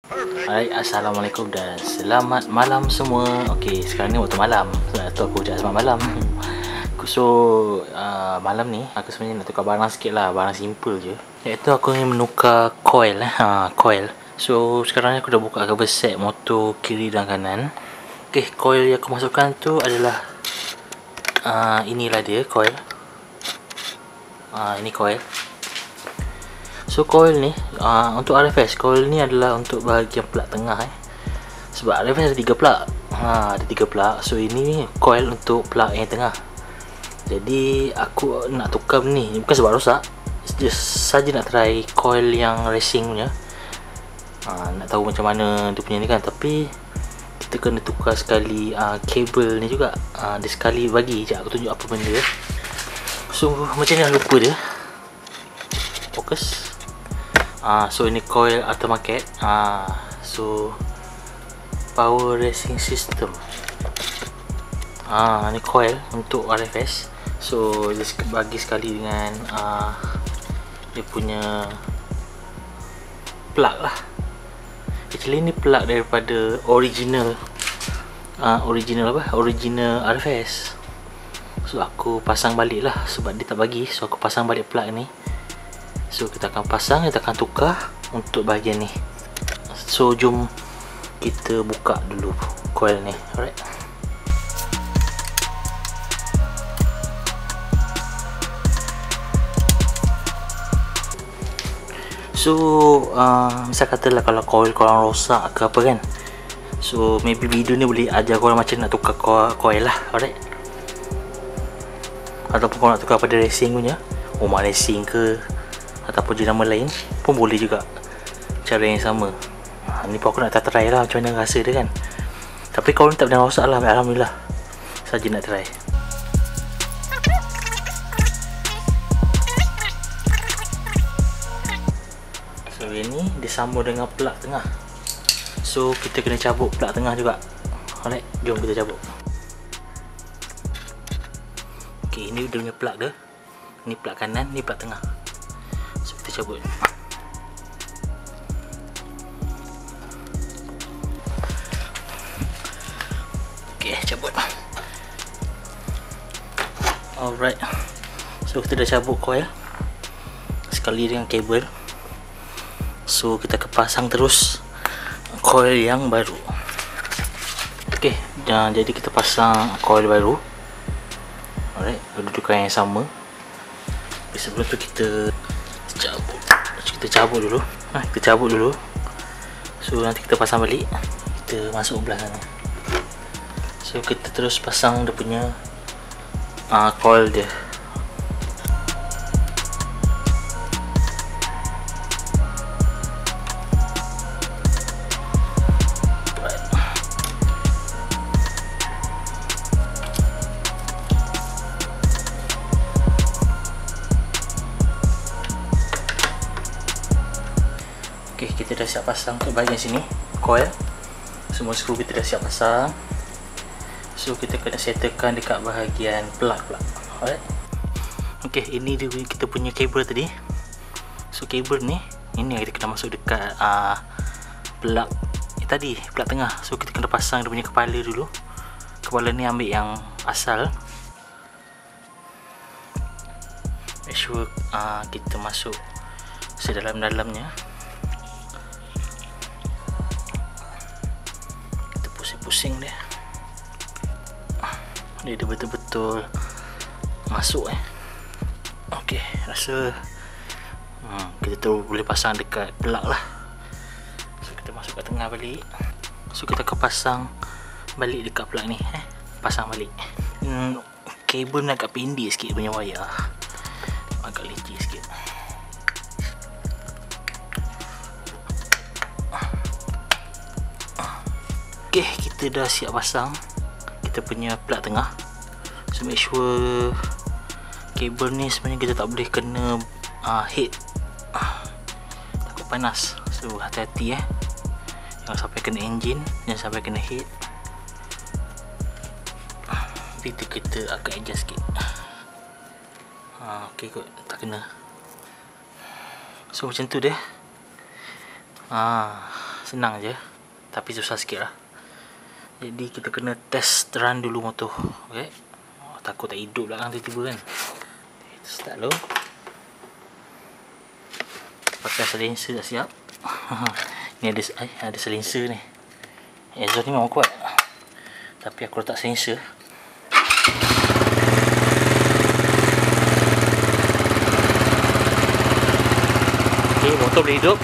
Hai, Assalamualaikum dan selamat malam semua. Okey, sekarang ni waktu malam. Sebab tu aku ucap selamat malam. So, malam ni aku sebenarnya nak tukar barang sikit lah. Barang simple je. Iaitu aku ingin menukar coil. Coil. So, sekarang ni aku dah buka cover set motor kiri dan kanan. Okey, coil yang aku masukkan tu adalah inilah dia coil. Ini coil. So coil ni untuk RFS, coil ni adalah untuk bahagian plug tengah sebab RFS ada 3 plug. Ada 3 plug. So ini coil untuk plug yang tengah. Jadi aku nak tukar ni bukan sebab rosak, just saja nak try coil yang racing punya. Nak tahu macam mana dia punya ni kan. Tapi kita kena tukar sekali kabel ni juga. Dia sekali bagi je aku tunjuk apa benda dia. So macam ni lupa dia. Fokus. So ini coil aftermarket. So power racing system. Ini coil untuk RFS. So dia bagi sekali dengan dia punya plug lah. Actually ni plug daripada original original RFS. So aku pasang balik lah sebab dia tak bagi. So aku pasang balik plug ni. So kita akan pasang, kita akan tukar untuk bahagian ni. So jom kita buka dulu coil ni. Alright. So misal katalah kalau coil korang rosak ke apa kan, so maybe video ni boleh ajar korang macam nak tukar coil lah. Alright. Ataupun korang nak tukar pada racing punya, Omar Racing ke ataupun jenama lain pun boleh juga, cara yang sama. Ni pun aku nak try lah macam mana rasa dia kan. Tapi kalau ni tak pernah rosak lah, alhamdulillah. Saja nak try. So ini disambung dengan plug tengah. So kita kena cabut plug tengah juga. Alright, jom kita cabut. Ok, ini dia punya plug dia. Ni plug kanan, ni plug tengah. So kita cabut. Ok, cabut. Alright. So kita dah cabut coil sekali dengan kabel. So kita akan pasang terus coil yang baru. Ok, jadi kita pasang coil baru. Alright, kedudukan yang sama. Tapi sebelum tu kita cabut dulu. Kita cabut dulu. So nanti kita pasang balik. Kita masuk belah sana. So kita terus pasang dia punya coil dia. Ok, kita dah siap pasang untuk bahagian sini coil. Semua skru kita dah siap pasang. So kita kena settlekan dekat bahagian plug pula. Alright. Ok, ini dia kita punya kabel tadi. So kabel ni, ini yang kita kena masuk dekat plug tadi, plug tengah. So kita kena pasang dia punya kepala dulu. Kepala ni ambil yang asal. Make sure kita masuk sedalam-dalamnya. Pusing dia betul-betul masuk ok, rasa kita tu boleh pasang dekat plug lah. So kita masuk kat tengah balik. So kita akan pasang balik dekat plug ni. Pasang balik. Kabel ni agak pendek sikit punya wayar, agak leceh sikit. Ok, kita dah siap pasang kita punya plug tengah. So make sure kabel ni sebenarnya kita tak boleh kena head, takut panas. So hati-hati jangan sampai kena enjin, jangan sampai kena head. Nanti kita akan adjust sikit. Ok kot, tak kena. So macam tu dia. senang je, tapi susah sikit lah. Jadi kita kena test run dulu motor. Okay, takut tak hidup belakang tiba-tiba kan. Kita start dulu. Pakai silencer dah siap. Ni ada silencer ni. Exhaust ni memang kuat, tapi aku letak silencer. Okay, motor boleh hidup.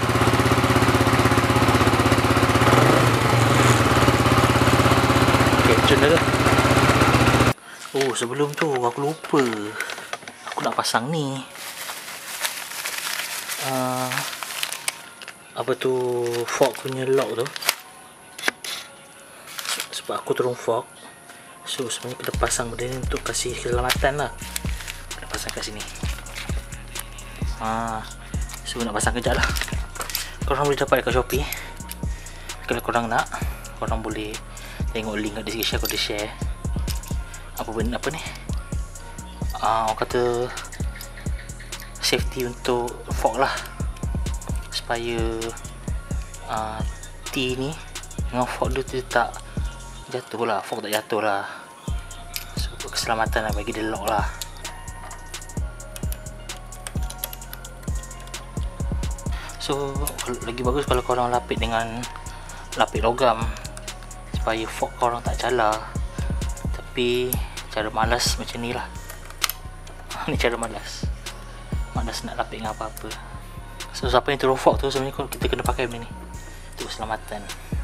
Okay, cun dah. Oh, sebelum tu aku lupa, aku nak pasang ni apa tu, fork punya lock tu. Sebab aku turun fork, so sebenarnya kita pasang benda ni untuk kasih keselamatan lah. Kita pasang kat sini. So nak pasang kejap lah. Korang boleh dapat dekat Shopee. Kalau korang nak, korang boleh tengok link kat description, aku dah share apa benda apa ni, orang kata safety untuk fork lah, supaya T ni dengan fork dia tak jatuh lah, fork tak jatuh lah. So keselamatan lah, bagi dia lock lah. So lagi bagus kalau korang lapik dengan lapik logam, supaya fork korang tak calar. Tapi cara malas macam ni lah. Ni cara malas nak lapik dengan apa-apa. So siapa yang turun fork tu, sebenarnya kita kena pakai benda ni untuk keselamatan.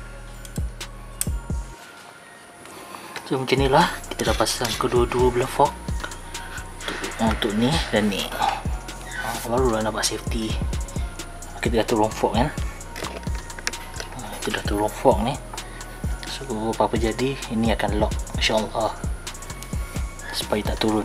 So macam ni lah, kita dah pasang kedua-dua belah fork untuk ni dan ni. Barulah nampak safety. Kita dah turun fork kan. Kita dah turun fork ni. So apa-apa jadi, ini akan lock insyaAllah, supaya tak turun.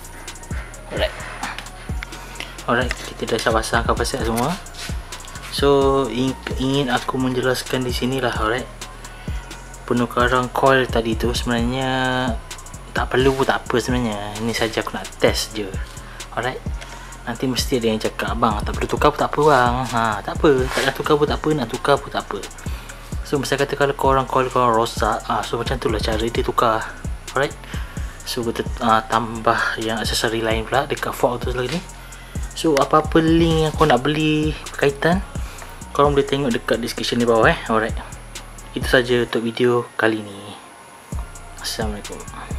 Alright, kita dah pasang kapasit semua. So ingin aku menjelaskan di sini lah. Alright, penukaran coil tadi tu sebenarnya tak perlu pun tak apa sebenarnya. Ini saja aku nak test je. Alright, nanti mesti ada yang cakap, abang tak perlu tukar pun tak apa bang. Tak apa, tak nak tukar pun tak apa, nak tukar pun tak apa. So mesti kata kalau korang coil korang rosak, so macam tu lah cara dia tukar. Alright, so kita tambah yang aksesori lain pula dekat fork tu lagi ni. So apa-apa link yang kau nak beli berkaitan, korang boleh tengok dekat description di bawah. Alright, itu saja untuk video kali ni. Assalamualaikum.